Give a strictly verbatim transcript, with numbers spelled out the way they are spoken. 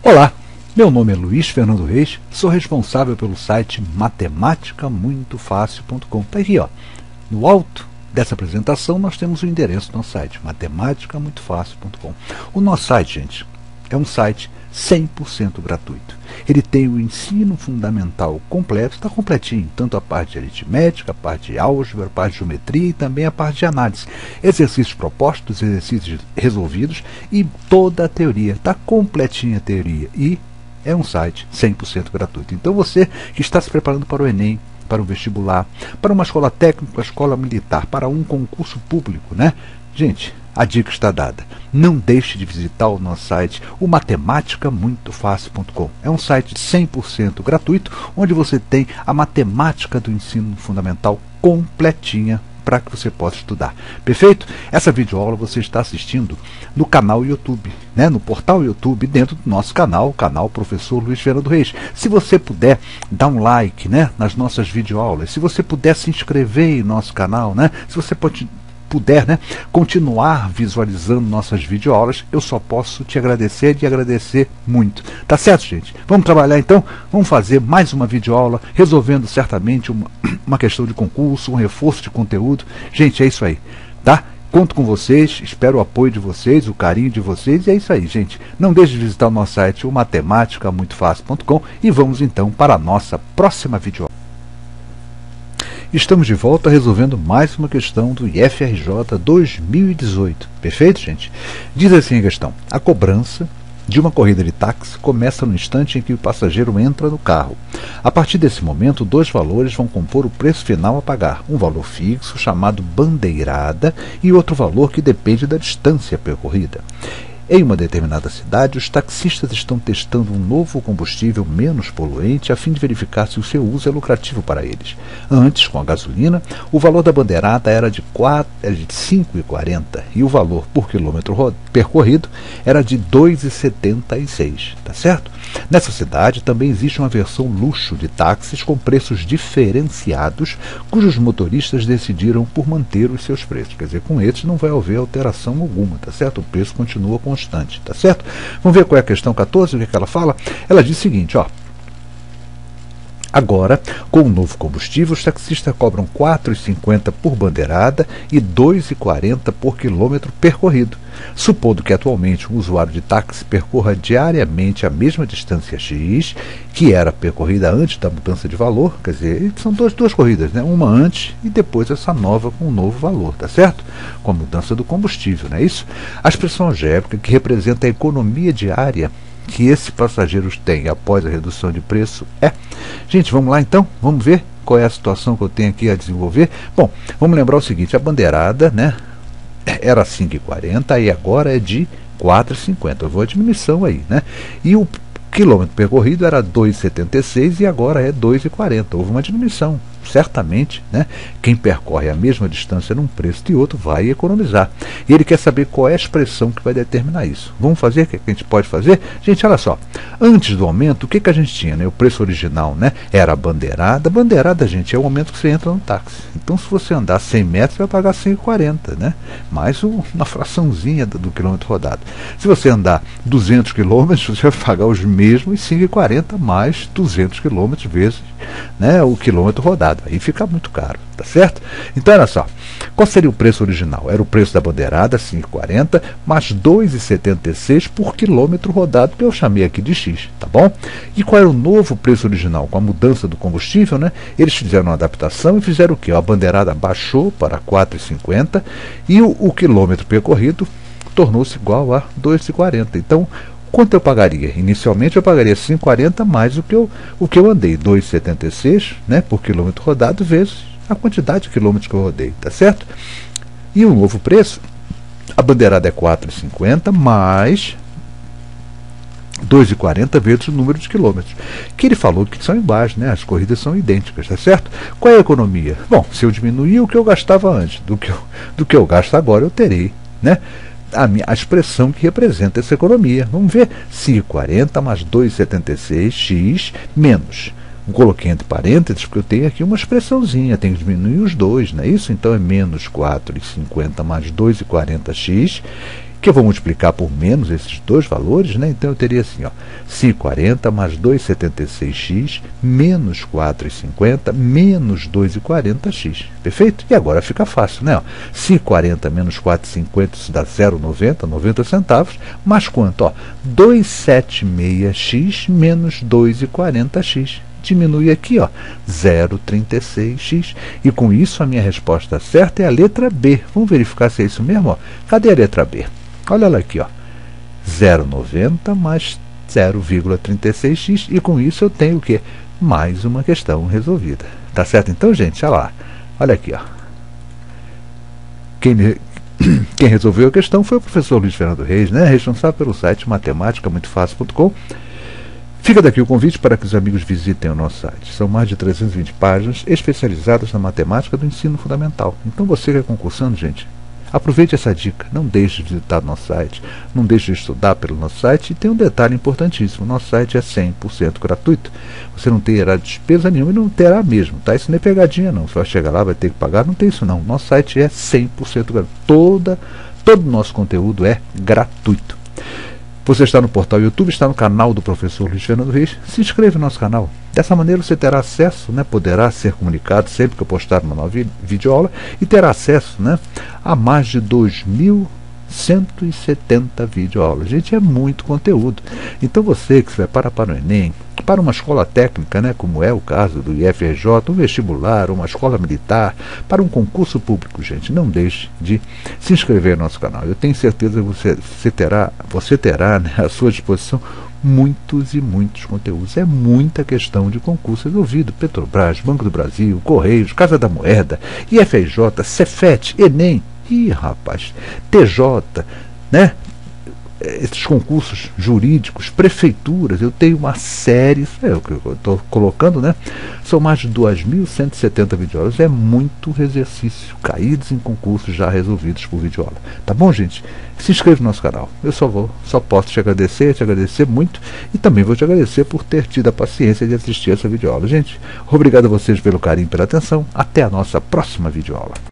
Olá, meu nome é Luiz Fernando Reis, sou responsável pelo site matemática muito fácil ponto com. Está aqui, ó, no alto dessa apresentação nós temos o endereço do nosso site, matemática muito fácil ponto com. O nosso site, gente, é um site cem por cento gratuito. Ele tem o ensino fundamental completo, está completinho, tanto a parte de aritmética, a parte de álgebra, a parte de geometria e também a parte de análise. Exercícios propostos, exercícios resolvidos e toda a teoria. Está completinha a teoria e é um site cem por cento gratuito. Então você que está se preparando para o Enem, para o vestibular, para uma escola técnica, uma escola militar, para um concurso público, né? Gente, a dica está dada. Não deixe de visitar o nosso site, o matemática muito fácil ponto com. É um site cem por cento gratuito, onde você tem a matemática do ensino fundamental completinha para que você possa estudar. Perfeito? Essa videoaula você está assistindo no canal YouTube, né? No portal YouTube, dentro do nosso canal, o canal Professor Luiz Fernando Reis. Se você puder dar um like, né, nas nossas videoaulas, se você puder se inscrever em nosso canal, né? Se você pode puder, né, continuar visualizando nossas videoaulas, eu só posso te agradecer e agradecer muito. Tá certo, gente? Vamos trabalhar então? Vamos fazer mais uma videoaula, resolvendo certamente uma, uma questão de concurso, um reforço de conteúdo. Gente, é isso aí, tá? Conto com vocês, espero o apoio de vocês, o carinho de vocês, e é isso aí, gente. Não deixe de visitar o nosso site, o matemática muito fácil ponto com, e vamos então para a nossa próxima videoaula. Estamos de volta resolvendo mais uma questão do I F R J dois mil e dezoito. Perfeito, gente? Diz assim a questão: a cobrança de uma corrida de táxi começa no instante em que o passageiro entra no carro. A partir desse momento, dois valores vão compor o preço final a pagar. Um valor fixo, chamado bandeirada, e outro valor que depende da distância percorrida. Em uma determinada cidade, os taxistas estão testando um novo combustível menos poluente a fim de verificar se o seu uso é lucrativo para eles. Antes, com a gasolina, o valor da bandeirada era de cinco reais e quarenta centavos e o valor por quilômetro percorrido era de dois reais e setenta e seis centavos. Tá certo? Nessa cidade também existe uma versão luxo de táxis com preços diferenciados, cujos motoristas decidiram por manter os seus preços. Quer dizer, com esses não vai haver alteração alguma, tá certo? O preço continua constante, tá certo? Vamos ver qual é a questão quatorze, o que, é que ela fala? Ela diz o seguinte, ó. Agora, com o novo combustível, os taxistas cobram quatro reais e cinquenta centavos por bandeirada e dois reais e quarenta centavos por quilômetro percorrido. Supondo que atualmente um usuário de táxi percorra diariamente a mesma distância X, que era percorrida antes da mudança de valor, quer dizer, são duas, duas corridas, né? Uma antes e depois essa nova com um novo valor, tá certo? Com a mudança do combustível, não é isso? A expressão algébrica, que representa a economia diária que esses passageiros têm após a redução de preço é... Gente, vamos lá então? Vamos ver qual é a situação que eu tenho aqui a desenvolver? Bom, vamos lembrar o seguinte, a bandeirada, né, era cinco reais e quarenta centavos e agora é de quatro reais e cinquenta centavos. Eu vou a diminuição aí, né? E o quilômetro percorrido era dois reais e setenta e seis centavos e agora é dois reais e quarenta centavos. Houve uma diminuição. Certamente, né, quem percorre a mesma distância num preço e outro vai economizar. E ele quer saber qual é a expressão que vai determinar isso. Vamos fazer? O que a gente pode fazer? Gente, olha só. Antes do aumento, o que, que a gente tinha? Né? O preço original, né, era a bandeirada. A bandeirada, gente, é o momento que você entra no táxi. Então, se você andar cem metros, você vai pagar cinco reais e quarenta centavos, né? Mais uma fraçãozinha do, do quilômetro rodado. Se você andar duzentos quilômetros, você vai pagar os mesmos cinco reais e quarenta centavos mais duzentos quilômetros vezes, né, o quilômetro rodado. Aí fica muito caro, tá certo? Então, olha só, qual seria o preço original? Era o preço da bandeirada, cinco reais e quarenta centavos, mais dois reais e setenta e seis centavos por quilômetro rodado, que eu chamei aqui de X, tá bom? E qual era o novo preço original? Com a mudança do combustível, né? Eles fizeram uma adaptação e fizeram o quê? A bandeirada baixou para quatro reais e cinquenta centavos e o, o quilômetro percorrido tornou-se igual a dois reais e quarenta centavos. Então, quanto eu pagaria? Inicialmente eu pagaria cinco reais e quarenta centavos mais o que eu, o que eu andei, dois reais e setenta e seis centavos, né, por quilômetro rodado, vezes a quantidade de quilômetros que eu rodei, tá certo? E o novo preço, a bandeirada é quatro reais e cinquenta centavos mais dois reais e quarenta centavos vezes o número de quilômetros. Que ele falou que são iguais, né? As corridas são idênticas, tá certo? Qual é a economia? Bom, se eu diminuir o que eu gastava antes do que eu, do que eu gasto agora, eu terei, né, A, minha, a expressão que representa essa economia. Vamos ver, cinco reais e quarenta centavos mais dois reais e setenta e seis centavos, X, menos. Eu coloquei entre parênteses porque eu tenho aqui uma expressãozinha, tenho que diminuir os dois, não é isso? Então é menos quatro reais e cinquenta centavos mais dois reais e quarenta centavos, X, que eu vou multiplicar por menos esses dois valores, né? Então eu teria assim, ó, cinco e quarenta mais dois vírgula setenta e seis x menos quatro vírgula cinquenta menos dois vírgula quarenta x. Perfeito? E agora fica fácil, né? Ó, cinco vírgula quarenta menos quatro vírgula cinquenta, isso dá zero vírgula noventa, noventa centavos, mais quanto? Ó, duzentos e setenta e seis x menos dois vírgula quarenta x. Diminui aqui, ó, zero vírgula trinta e seis x. E com isso a minha resposta certa é a letra B. Vamos verificar se é isso mesmo? Ó. Cadê a letra B? Olha ela aqui, ó, zero vírgula noventa mais zero vírgula trinta e seis x. E com isso eu tenho o quê? Mais uma questão resolvida. Tá certo então, gente? Olha lá. Olha aqui, ó. Quem, quem resolveu a questão foi o professor Luiz Fernando Reis, né? Responsável pelo site matemática muito fácil ponto com. Fica daqui o convite para que os amigos visitem o nosso site. São mais de trezentas e vinte páginas especializadas na matemática do ensino fundamental. Então você que é concursando, gente, aproveite essa dica. Não deixe de visitar o nosso site, não deixe de estudar pelo nosso site. E tem um detalhe importantíssimo, o nosso site é cem por cento gratuito. Você não terá despesa nenhuma e não terá mesmo, tá? Isso não é pegadinha não, você vai chegar lá, vai ter que pagar, não tem isso não. Nosso site é cem por cento gratuito, Toda, todo o nosso conteúdo é gratuito. Você está no portal YouTube, está no canal do professor Luiz Fernando Reis, se inscreva no nosso canal. Dessa maneira você terá acesso, né, poderá ser comunicado sempre que eu postar uma nova videoaula e terá acesso, né, a mais de dois mil cento e setenta videoaulas. Gente, é muito conteúdo. Então você que se prepara para o Enem, para uma escola técnica, né, como é o caso do I F R J, um vestibular, uma escola militar, para um concurso público, gente, não deixe de se inscrever no nosso canal. Eu tenho certeza que você, você terá, você terá, né, à sua disposição muitos e muitos conteúdos. É muita questão de concurso resolvido. Petrobras, Banco do Brasil, Correios, Casa da Moeda, I F R J, Cefet, Enem. Ih, rapaz, T J, né? Esses concursos jurídicos, prefeituras, eu tenho uma série, é o que eu estou colocando, né? São mais de duas mil cento e setenta videoaulas, é muito exercício, caídos em concursos já resolvidos por videoaula. Tá bom, gente? Se inscreva no nosso canal. Eu só vou, só posso te agradecer, te agradecer muito e também vou te agradecer por ter tido a paciência de assistir essa videoaula. Gente, obrigado a vocês pelo carinho e pela atenção. Até a nossa próxima videoaula.